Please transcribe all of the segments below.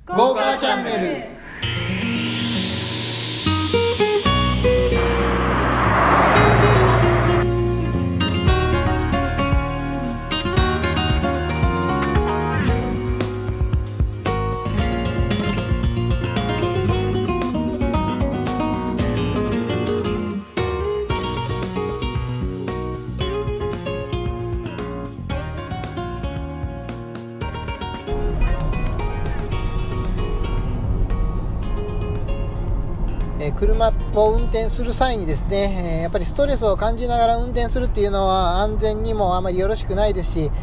ゴーカーチャンネル。車を運転する際にですね、やっぱりストレスを感じながら運転するっていうのは安全にもあまりよろしくないですし、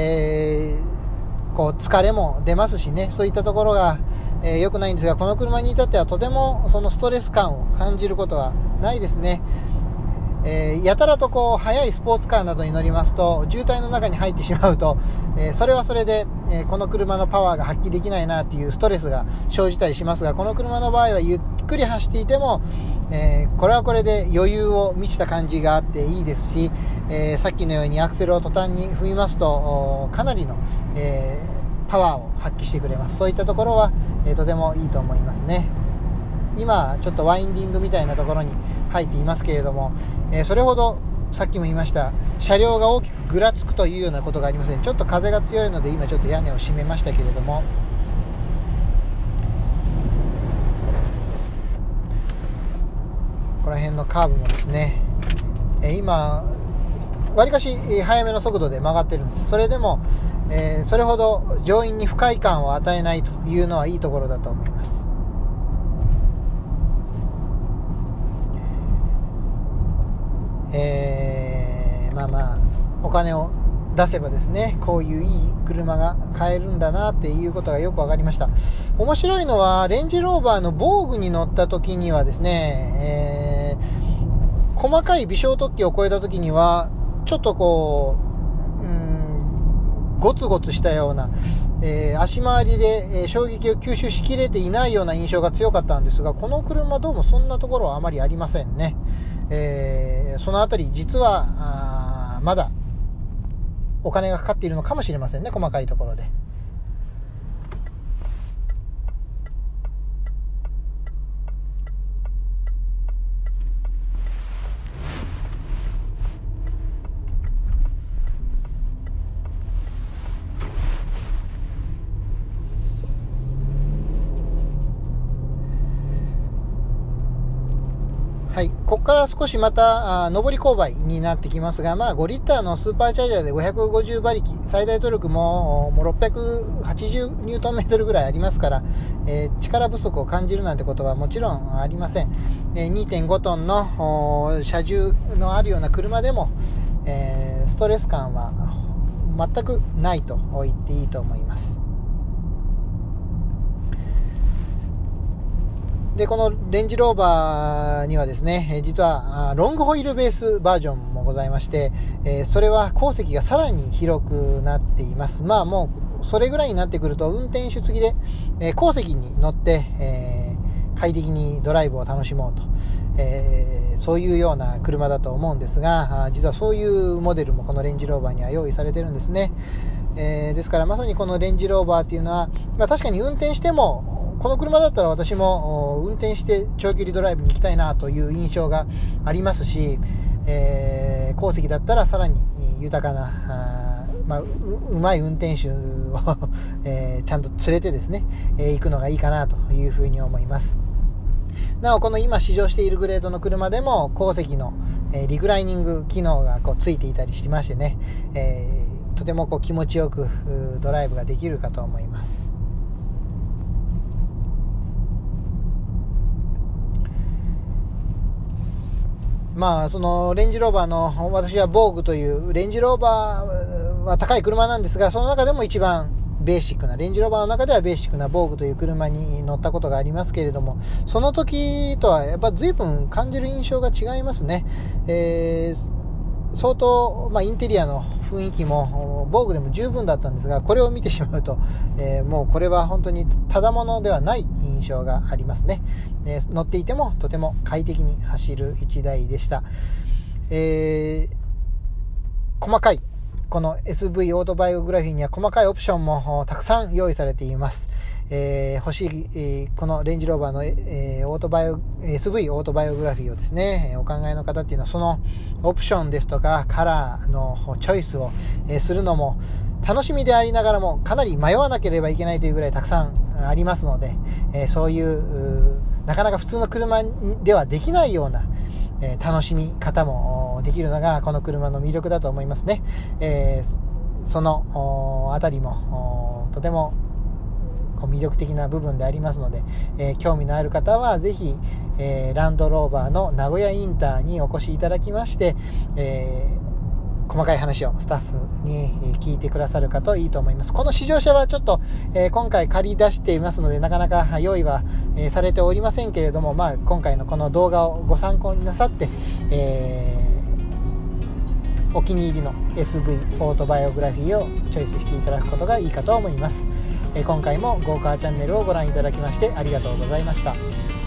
こう疲れも出ますしね、そういったところが、良くないんですが、この車に至ってはとてもそのストレス感を感じることはないですね。やたらとこう速いスポーツカーなどに乗りますと渋滞の中に入ってしまうと、それはそれで、この車のパワーが発揮できないなっていうストレスが生じたりしますが、この車の場合はゆっくり走っていても、これはこれで余裕を満ちた感じがあっていいですし、さっきのようにアクセルを途端に踏みますとかなりの、パワーを発揮してくれます。そういったところは、とてもいいと思いますね。今ちょっとワインディングみたいなところに入っていますけれども、それほどさっきも言いました車両が大きくぐらつくというようなことがありません。ちょっと風が強いので今ちょっと屋根を閉めましたけれども、この辺のカーブもですね、今わりかし速めの速度で曲がってるんです。それでも、それほど乗員に不快感を与えないというのはいいところだと思います。お金を出せばですね、こういういい車が買えるんだなっていうことがよく分かりました。面白いのはレンジローバーのボーグに乗った時にはですね、細かい微小突起を超えた時にはちょっとこうゴツゴツしたような、足回りで、衝撃を吸収しきれていないような印象が強かったんですが、この車どうもそんなところはあまりありませんね。そのあたり実はまだお金がかかっているのかもしれませんね、細かいところで。はい、ここから少しまた上り勾配になってきますが、5リッターのスーパーチャージャーで550馬力、最大トルクも680ニュートンメートルぐらいありますから、力不足を感じるなんてことはもちろんありません。2.5 トンの車重のあるような車でも、ストレス感は全くないと言っていいと思います。でこのレンジローバーにはですね、実はロングホイールベースバージョンもございまして、それは後席がさらに広くなっています。もうそれぐらいになってくると運転手付きで、後席に乗って、快適にドライブを楽しもうと、そういうような車だと思うんですが、実はそういうモデルもこのレンジローバーには用意されてるんですね。ですからまさにこのレンジローバーっていうのは、確かに運転してもこの車だったら私も運転して長距離ドライブに行きたいなという印象がありますし、後席だったらさらに豊かなうまい運転手を、ちゃんと連れてですね、行くのがいいかなというふうに思います。なおこの今試乗しているグレードの車でも後席のリクライニング機能がついていたりしましてね、とても気持ちよくドライブができるかと思います。そのレンジローバーの私はボーグというレンジローバーは高い車なんですが、その中でも一番ベーシックなレンジローバーの中ではベーシックなボーグという車に乗ったことがありますけれども、その時とはやっぱ随分感じる印象が違いますね。相当、インテリアの雰囲気もボーグでも十分だったんですが、これを見てしまうと、もうこれは本当にただものではない印象がありますね。乗っていてもとても快適に走る1台でした。細かいこの SV オートバイオグラフィーには細かいオプションもたくさん用意されています。欲しい、このレンジローバーの、SV オートバイオグラフィーをですね、お考えの方っていうのはそのオプションですとかカラーのチョイスを、するのも楽しみでありながらもかなり迷わなければいけないというぐらいたくさんありますので、そういうなかなか普通の車ではできないような楽しみ方もできるのがこの車の魅力だと思いますね。そのあたりもとても魅力的な部分でありますので、興味のある方はぜひ、ランドローバーの名古屋インターにお越しいただきまして、細かい話をスタッフに聞いてくださるかといいと思います。この試乗車はちょっと、今回借り出していますのでなかなか用意は、されておりませんけれども、今回のこの動画をご参考になさって、お気に入りの SV オートバイオグラフィーをチョイスしていただくことがいいかと思います。今回もゴーカーチャンネルをご覧いただきましてありがとうございました。